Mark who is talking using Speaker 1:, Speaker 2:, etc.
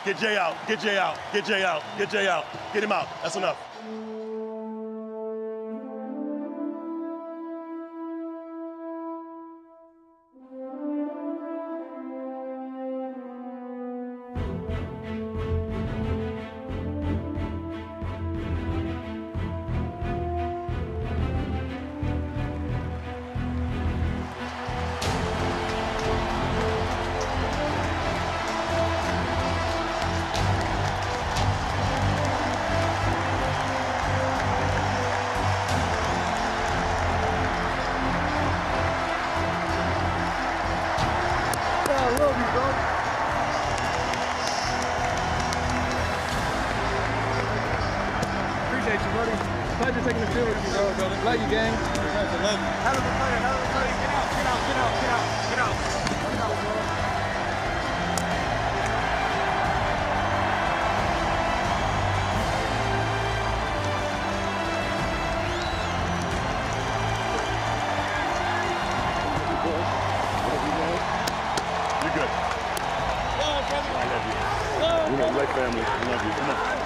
Speaker 1: Get Jay out. Get Jay out. Get Jay out. Get Jay out. Get him out. That's enough.
Speaker 2: Appreciate you, buddy. Pleasure taking the field with you, bro. Love you, gang.
Speaker 1: Love you.
Speaker 2: Hell of a player, hell of a player. Get out, get out, get out, get out, get out. Get out, bro.
Speaker 1: You're good. I love you. We're a great family. I love you. Come on.